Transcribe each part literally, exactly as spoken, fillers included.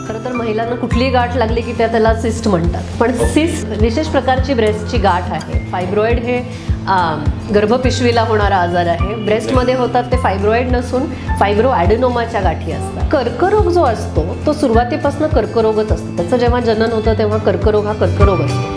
खरं तर महिलांना कुठलीही गाठ लागली की त्या त्याला सिस्ट म्हणतात, पण सिस्ट विशेष प्रकारची ब्रेस्टची गाठ आहे. फायब्रॉइड हे गर्भपिशवीला होणारा आजार आहे. ब्रेस्टमध्ये होतात ते फायब्रॉइड नसून फायब्रो ॲडेनोमाच्या गाठी असतात. कर्करोग जो असतो तो सुरुवातीपासून कर्करोगच असतो. त्याचं जेव्हा जनन होतं तेव्हा कर्करोग हा कर्करोग असतो.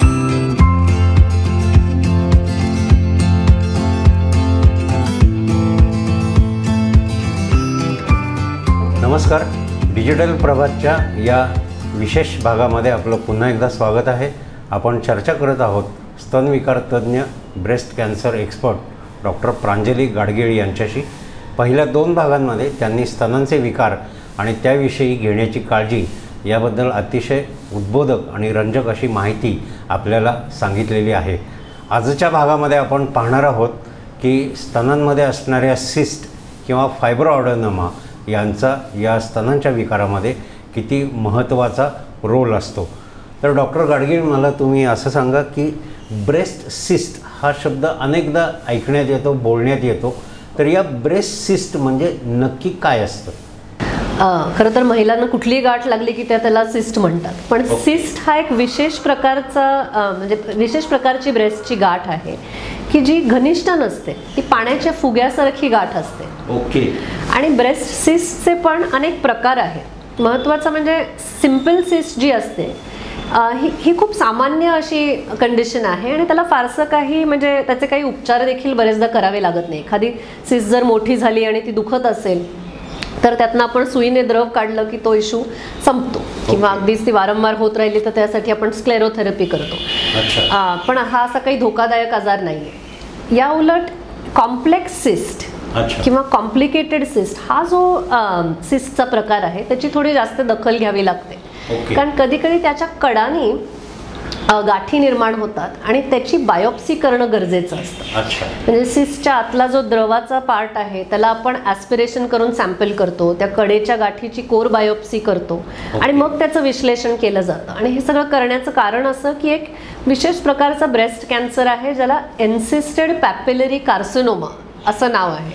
नमस्कार, डिजिटल प्रभातच्या या विशेष भागामध्ये आपलं पुन्हा एकदा स्वागत आहे. आपण चर्चा करत आहोत स्तनविकार तज्ज्ञ, breast cancer expert doctor Pranjali Gadgil यांच्याशी. पहिल्या दोन भागांमध्ये त्यांनी स्तनांचे विकार आणि त्याविषयी घेण्याची काळजी याबद्दल अतिशय उद्बोधक आणि रंजक अशी माहिती आपल्याला सांगितलेली आहे. आजच्या भागामध्ये आपण पाहणार आहोत की स्तनांमध्ये असणाऱ्या सिस्ट किंवा फायब्रोॲडेनोमा यांचा या स्तनांच्या विकारामध्ये किती महत्त्वाचा रोल असतो. तर डॉक्टर गाडगीळ, मला तुम्ही असं सांगा की ब्रेस्ट सिस्ट हा शब्द अनेकदा ऐकण्यात येतो, बोलण्यात येतो, तर या ब्रेस्ट सिस्ट म्हणजे नक्की काय असतं? खरं तर महिलांना कुठलीही गाठ लागली की त्या त्याला सिस्ट म्हणतात, पण सिस्ट हा एक विशेष प्रकारचा म्हणजे विशेष प्रकारची ब्रेस्टची गाठ आहे की जी घनिष्ठ नसते, ती पाण्याच्या फुग्यासारखी गाठ असते. ओके. आणि ब्रेस्ट सिस्टचे पण अनेक प्रकार आहेत. महत्त्वाचं म्हणजे सिम्पल सिस्ट जी असते ही ही खूप सामान्य अशी कंडिशन आहे आणि त्याला फारसं काही म्हणजे त्याचे काही उपचार देखील बरेचदा करावे लागत नाही. एखादी सिस्ट जर मोठी झाली आणि ती दुखत असेल तर त्यातनं आपण सुईने द्रव काढलं की तो इशू संपतो, किंवा अगदीच ती वारंवार होत राहिली तर त्यासाठी आपण स्क्लेरोथेरपी करतो. पण हा असा काही धोकादायक आजार नाही आहे. या उलट कॉम्प्लेक्स सिस्ट किंवा कॉम्प्लिकेटेड सिस्ट हा जो सिस्टचा प्रकार आहे त्याची थोडी जास्त दखल घ्यावी लागते. कारण कधी कधी त्याच्या कडानी गाठी निर्माण होतात आणि त्याची बायोप्सी करणं गरजेचं असतं. म्हणजे सिस्टच्या आतला जो द्रवाचा पार्ट आहे त्याला आपण ॲस्पिरेशन करून सॅम्पल करतो, त्या कडेच्या गाठीची कोर बायोप्सी करतो आणि मग त्याचं विश्लेषण केलं जातं. आणि हे सगळं करण्याचं कारण असं की एक विशेष प्रकारचा ब्रेस्ट कॅन्सर आहे ज्याला एन्सिस्टेड पॅपिलरी कार्सिनोमा असं नाव आहे.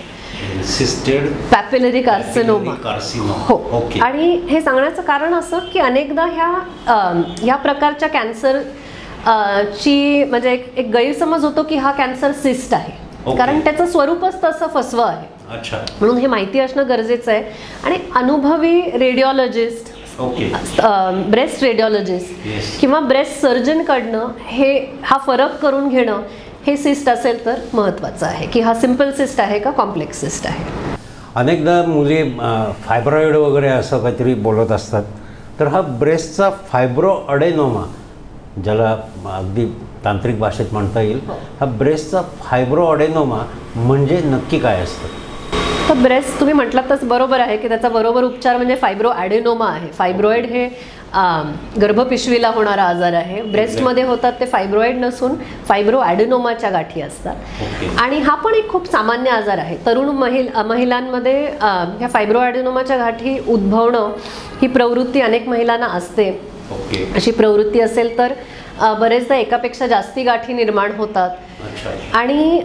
Papillary carcinoma. हो. आणि हे सांगण्याचं कारण असं की अनेकदा ह्या ह्या प्रकारच्या कॅन्सर ची म्हणजे एक एक गैरसमज होतो की हा कॅन्सर सिस्ट आहे, कारण त्याचं स्वरूपच तसं फसवं आहे. म्हणून हे माहिती असणं गरजेचं आहे. आणि अनुभवी रेडिओलॉजिस्ट, ब्रेस्ट रेडिओलॉजिस्ट किंवा ब्रेस्ट सर्जनकडनं हे हा फरक करून घेणं हे सिस्ट असेल तर महत्त्वाचं आहे की हा सिम्पल सिस्ट आहे का कॉम्प्लेक्स सिस्ट आहे. अनेकदा मुली फायब्रॉइड वगैरे असं काहीतरी बोलत असतात, तर हा ब्रेस्टचा फायब्रोॲडेनोमा, ज्याला अगदी तांत्रिक भाषेत म्हणता येईल, हा ब्रेस्टचा फायब्रोॲडेनोमा म्हणजे नक्की काय असतं? तर ब्रेस्ट तुम्ही म्हटलात तसं बरोबर आहे की त्याचा बरोबर उपचार म्हणजे फायब्रोॲडेनोमा आहे. फायब्रॉइड हे गर्भपिशवीला होणारा आजार आहे. ब्रेस्टमध्ये होतात ते फायब्रॉइड नसून फायब्रो ॲडेनोमाच्या गाठी असतात. आणि हा पण एक खूप सामान्य आजार आहे. तरुण महिला महिलांमध्ये ह्या फायब्रो ॲडेनोमाच्या गाठी उद्भवणं ही प्रवृत्ती अनेक महिलांना असते. अशी प्रवृत्ती असेल तर बरेचदा एकापेक्षा जास्ती गाठी निर्माण होतात. आणि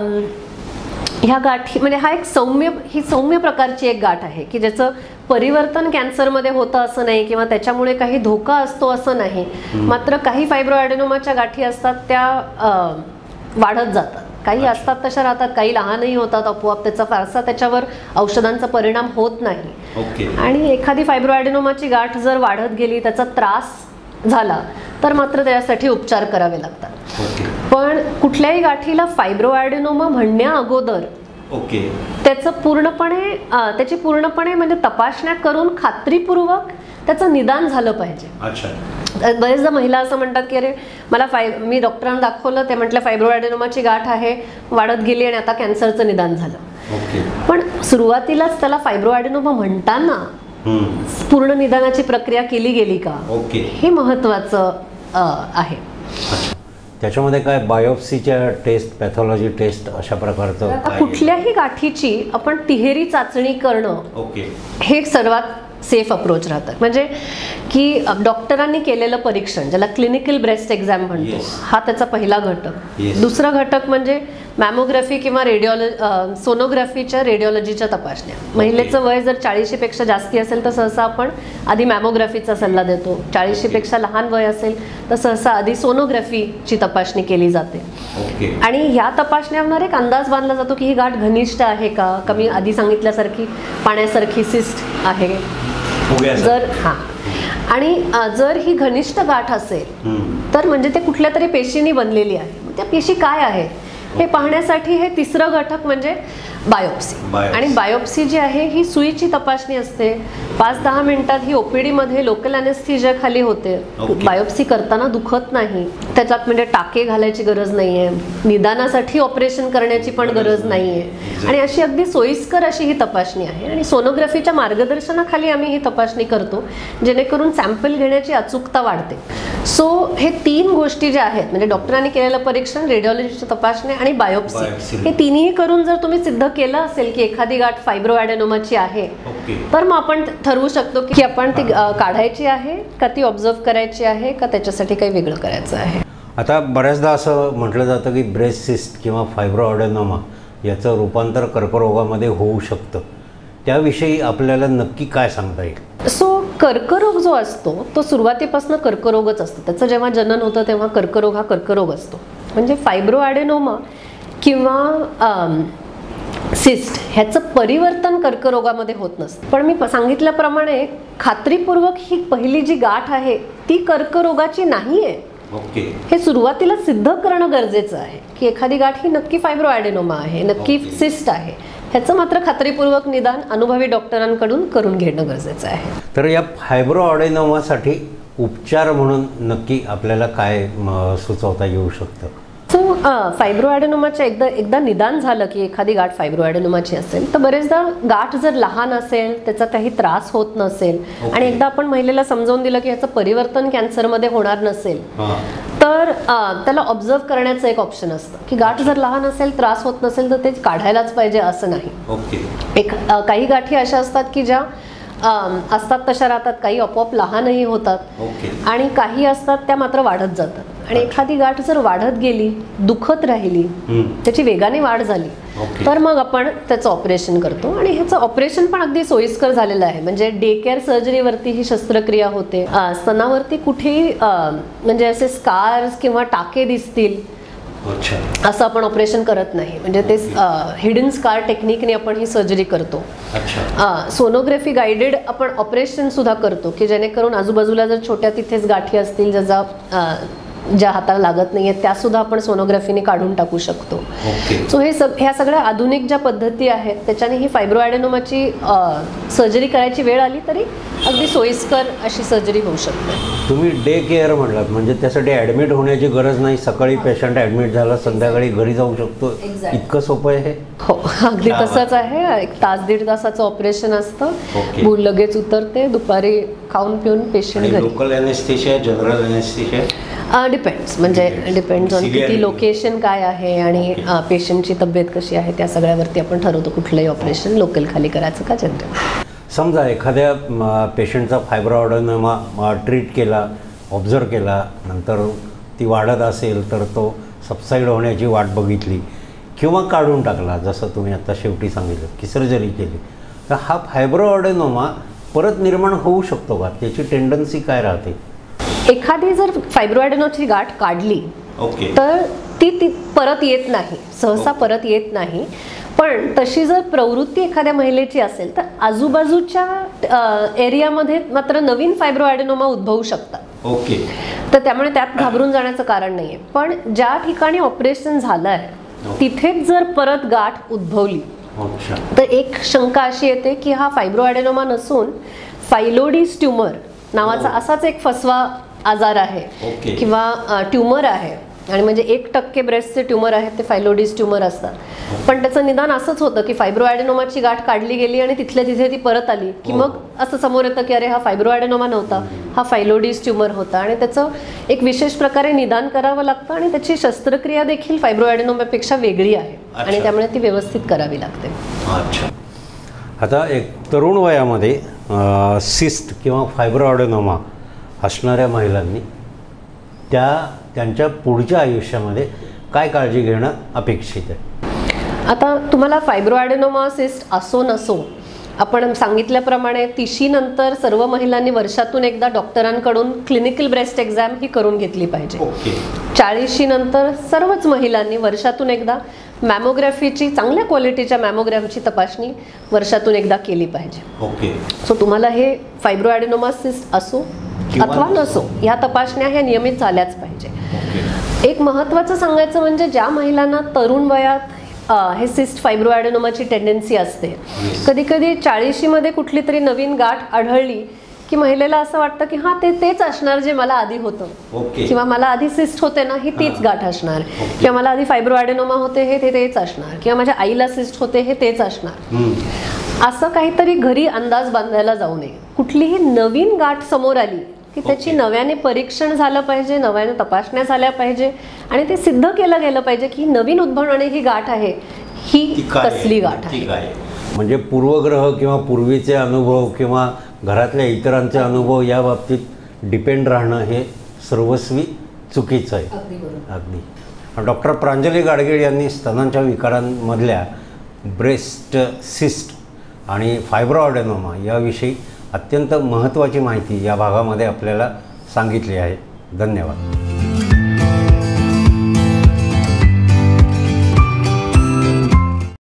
ह्या गाठी म्हणजे हा एक सौम्य ही सौम्य प्रकारची एक गाठ आहे की ज्याचं परिवर्तन कॅन्सरमध्ये होतं असं नाही किंवा त्याच्यामुळे काही धोका असतो असं नाही. मात्र काही फायब्रोॲडेनोमाच्या गाठी असतात त्या वाढत जातात, काही असतात तशा राहतात, काही लहानही होतात आपोआप, त्याचा फारसा त्याच्यावर औषधांचा परिणाम होत नाही. आणि एखादी फायब्रोॲडेनोमाची गाठ जर वाढत गेली, त्याचा त्रास झाला तर मात्र त्यासाठी उपचार करावे लागतात. पण कुठल्याही गाठीला फायब्रोॲडेनोमा म्हणण्या अगोदर ओके त्याचं पूर्णपणे त्याची पूर्णपणे म्हणजे तपासण्या करून खात्रीपूर्वक त्याचं निदान झालं पाहिजे. बरेचदा महिला असं म्हणतात की अरे मला फाय मी डॉक्टरांना दाखवलं, ते म्हटलं फायब्रोॲडेनोमाची गाठ आहे, वाढत गेली आणि आता कॅन्सरचं निदान झालं. पण सुरुवातीलाच त्याला फायब्रोॲडेनोमा म्हणताना पूर्ण निदानाची प्रक्रिया केली गेली का, हे महत्त्वाचं आहे. त्याच्यामध्ये काय बायोप्सीच्या टेस्ट, पॅथॉलॉजी टेस्ट अशा प्रकारचं कुठल्याही गाठीची आपण तिहेरी चाचणी करणं हे सर्वात सेफ अप्रोच राहतं. म्हणजे की डॉक्टरांनी केलेलं परीक्षण, ज्याला क्लिनिकल ब्रेस्ट एक्झाम म्हणतो, हा त्याचा पहिला घटक. दुसरा घटक म्हणजे मॅमोग्राफी किंवा रेडिओलॉजी सोनोग्राफीच्या रेडिओलॉजीच्या तपासण्या. महिलेचं वय जर चाळीशीपेक्षा जास्ती असेल तर सहसा आपण आधी मॅमोग्राफीचा सल्ला देतो. चाळीशीपेक्षा लहान वय असेल तर सहसा आधी सोनोग्राफीची तपासणी केली जाते. आणि ह्या तपासण्यावर एक अंदाज बांधला जातो की ही गाठ घनिष्ठ आहे का, कमी आधी सांगितल्यासारखी पाण्यासारखी सिस्ट आहे जर, हां, आणि जर ही घनिष्ठ गाठ असेल तर म्हणजे ते कुठल्या तरी पेशींनी बनलेली आहे. त्या पेशी काय आहे हे पाहण्यासाठी हे तिसरं घटक म्हणजे बायोप्सी. आणि बायोप्सी जी आहे ही सुईची तपासणी असते. पाच दहा मिनिटात ही ओपीडी मध्ये लोकल अनेस्थीजिया खाली होते. बायोप्सी करताना दुखत नाही, त्याच्यात म्हणजे टाके घालायची गरज नाहीये, निदानासाठी ऑपरेशन करण्याची पण गरज नाहीये, आणि अशी अगदी सोयीस्कर अशी ही तपासणी आहे. आणि सोनोग्राफीच्या मार्गदर्शनाखाली आम्ही ही तपासणी करतो जेणेकरून सॅम्पल घेण्याची अचूकता वाढते. सो हे तीन गोष्टी ज्या आहेत म्हणजे डॉक्टरांनी केलेलं परीक्षण, रेडिओलॉजीची तपासणी आणि बायोप्सी, हे तिन्ही करून जर तुम्ही सिद्ध केलं असेल की एखादी गाठ फायब्रोॲडेनोमाची आहे तर मग आपण ठरवू शकतो की आपण ती काढायची आहे का, ती ऑब्झर्व करायची आहे का, त्याच्यासाठी काही वेगळं करायचं आहे. आता बऱ्याचदा असं म्हटलं जातं की ब्रेस्ट सिस्ट किंवा फायब्रोॲडेनोमा याचं रूपांतर कर्करोगामध्ये होऊ शकतं. त्याविषयी आपल्याला नक्की काय सांगता येईल? सो कर्करोग जो असतो तो सुरुवातीपासून कर्करोगच असतो. त्याचं जेव्हा जनन होतं तेव्हा कर्करोग हा कर्करोग असतो. म्हणजे फायब्रोॲडेनोमा किंवा सिस्ट ह्याचं परिवर्तन कर्करोगामध्ये होत नसतं. पण मी सांगितल्याप्रमाणे खात्रीपूर्वक ही पहिली जी गाठ आहे ती कर्करोगाची नाही आहे. ओके, हे सुरुवातीला सिद्ध करणं गरजेचं आहे की एखादी गाठ ही नक्की फायब्रोॲडेनोमा आहे, नक्की सिस्ट आहे. ह्याचं मात्र खात्रीपूर्वक निदान अनुभवी डॉक्टरांकडून करून घेणं गरजेचं आहे. तर या फायब्रोॲडेनोमासाठी उपचार म्हणून नक्की आपल्याला काय सुचवता येऊ शकतं? सो फायब्रोॲडेनोमाच्या एकदा एकदा निदान झालं की एखादी गाठ फायब्रोॲडेनोमाची असेल तर बरेचदा गाठ जर लहान असेल, त्याचा काही त्रास होत नसेल आणि एकदा आपण महिलेला समजावून दिलं की ह्याचं परिवर्तन कॅन्सरमध्ये होणार नसेल तर त्याला ऑब्झर्व करण्याचं एक ऑप्शन असतं की गाठ जर लहान असेल, त्रास होत नसेल तर ते काढायलाच पाहिजे असं नाही. एक काही गाठी अशा असतात की ज्या असतात तशा राहतात, काही आपोआप लहानही होतात आणि काही असतात त्या मात्र वाढत जातात. आणि एखादी गाठ जर वाढत गेली, दुखत राहिली, त्याची वेगाने वाढ झाली तर मग आपण त्याचं ऑपरेशन करतो. आणि ह्याचं ऑपरेशन पण अगदी सोयीस्कर झालेलं आहे. म्हणजे डे केअर सर्जरीवरती ही शस्त्रक्रिया होते. स्तनावरती कुठेही म्हणजे असे स्कार्स किंवा टाके दिसतील असं आपण ऑपरेशन करत नाही. म्हणजे ते हिडन स्कार टेक्निकने आपण ही सर्जरी करतो. सोनोग्राफी गायडेड आपण ऑपरेशन सुद्धा करतो की जेणेकरून आजूबाजूला जर छोट्या तिथेच गाठी असतील ज्याचा ज्या हाताला लागत नाही आहेत त्या सुद्धा आपण सोनोग्राफीने काढून टाकू शकतो. सो हे सग ह्या सगळ्या आधुनिक ज्या पद्धती आहेत त्याच्याने ही फायब्रोॲडेनोमाची सर्जरी करायची वेळ आली तरी अगदी सोयीस्कर अशी सर्जरी होऊ शकते. तुम्ही डे केअर म्हटलात म्हणजे त्यासाठी ॲडमिट होण्याची गरज नाही. सकाळी पेशंट ॲडमिट झाला, संध्याकाळी घरी जाऊ शकतो. इतकं सोपं आहे हे? हो, अगदी तसंच आहे. एक तास दीड तासाचं ऑपरेशन असतं, भूल लगेच उतरते, दुपारी खाऊन पिऊन पेशंट घरी. Local anaesthesia, general anaesthesia depends म्हणजे डिपेंड्स ऑन किती लोकेशन काय आहे आणि पेशंटची तब्येत कशी आहे त्या सगळ्यावरती आपण ठरवतो कुठलंही ऑपरेशन लोकल खाली करायचं का जनरल. समजा एखाद्या पेशंटचा फायब्रोॲडेनोमा ट्रीट केला, ऑब्झर्व केला, नंतर ती वाढत असेल तर तो सबसाईड होण्याची वाट बघितली किंवा काढून टाकला, जसं तुम्ही आता शेवटी सांगितलं की सर्जरी केली, तर हा फायब्रोॲडेनोमा परत निर्माण होऊ शकतो का? त्याची टेंडन्सी काय राहते? एखादी जर फायब्रोॲडेनोची गाठ काढली तर ती ती परत येत नाही, सहसा परत येत नाही. पण तशी जर प्रवृत्ती एखाद्या महिलेची असेल तर आजूबाजूच्या एरियामध्ये मात्र नवीन फायब्रोॲडेनोमा उद्भवू शकतात. ओके, तर त्यामुळे त्यात घाबरून जाण्याचं कारण नाहीये. पण ज्या ठिकाणी ऑपरेशन झालं आहे तिथेच जर परत गाठ उद्भवली तर एक शंका अशी येते की हा फायब्रोॲडेनोमा नसून फायलोइडिस ट्यूमर नावाचा असाच एक फसवा आजार आहे किंवा ट्यूमर आहे. आणि म्हणजे एक टक्के ब्रेस्टचे ट्यूमर आहेत ते फायलोइडिस ट्यूमर असतात. पण त्याचं निदान असंच होतं की फायब्रोॲडेनोमाची गाठ काढली गेली आणि तिथल्या तिथे ती परत आली की मग असं समोर येतं की अरे हा फायब्रोॲडेनोमा नव्हता, हा फायलोइडिस ट्यूमर होता. आणि त्याचं एक विशेष प्रकारे निदान करावं लागतं आणि त्याची शस्त्रक्रिया देखील फायब्रोॲडेनोमापेक्षा वेगळी आहे आणि त्यामुळे ती व्यवस्थित करावी लागते. अच्छा, आता एक तरुण वयामध्ये सिस्ट किंवा फायब्रोॲडेनोमा असणाऱ्या महिलांनी त्या त्यांच्या पुढच्या आयुष्यामध्ये काय काळजी घेणं अपेक्षित आहे? आता तुम्हाला फायब्रोॲडेनोमा सिस्ट असो नसो, आपण सांगितल्याप्रमाणे तिशीनंतर सर्व महिलांनी वर्षातून एकदा डॉक्टरांकडून क्लिनिकल ब्रेस्ट एक्झाम ही करून घेतली पाहिजे. ओके. चाळीशी नंतर सर्वच महिलांनी वर्षातून एकदा मॅमोग्राफीची, चांगल्या क्वालिटीच्या मॅमोग्राफीची तपासणी वर्षातून एकदा केली पाहिजे. ओके. सो तुम्हाला हे फायब्रोॲडेनोमा सिस्ट असो अथवा नसो, ह्या तपासण्या ह्या नियमित झाल्याच पाहिजे. ओके. एक महत्त्वाचं सांगायचं म्हणजे ज्या महिलांना तरुण वयात अ, हे सिस्ट फायब्रोॲडेनोमाची टेंडन्सी असते, कधी कधी चाळीशीमध्ये कुठली तरी नवीन गाठ आढळली की महिलेला असं वाटतं की हां ते तेच असणार जे मला आधी होतं. ओके. किंवा मला आधी सिस्ट होते ना, ही तीच गाठ असणार. किंवा मला आधी फायब्रोॲडेनोमा होते हे ते तेच असणार. किंवा माझ्या आईला सिस्ट होते हे तेच असणार. असं काहीतरी घरी अंदाज बांधायला जाऊ नये. कुठलीही नवीन गाठ समोर आली की त्याची नव्याने परीक्षण झालं पाहिजे, नव्याने तपासण्या झाल्या पाहिजे आणि ते सिद्ध केलं गेलं पाहिजे की नवीन उद्भवणारी ही गाठ आहे, ही कसली गाठ आहे. म्हणजे पूर्वग्रह किंवा पूर्वीचे अनुभव किंवा घरातल्या इतरांचे अनुभव या बाबतीत डिपेंड राहणं हे सर्वस्वी चुकीचं आहे. अगदी. डॉक्टर प्रांजली गाडगीळ यांनी स्तनांच्या विकारांमधल्या ब्रेस्ट सिस्ट आणि फायब्रोॲडेनोमा याविषयी अत्यंत महत्त्वाची माहिती या भागामध्ये आपल्याला सांगितली आहे. धन्यवाद.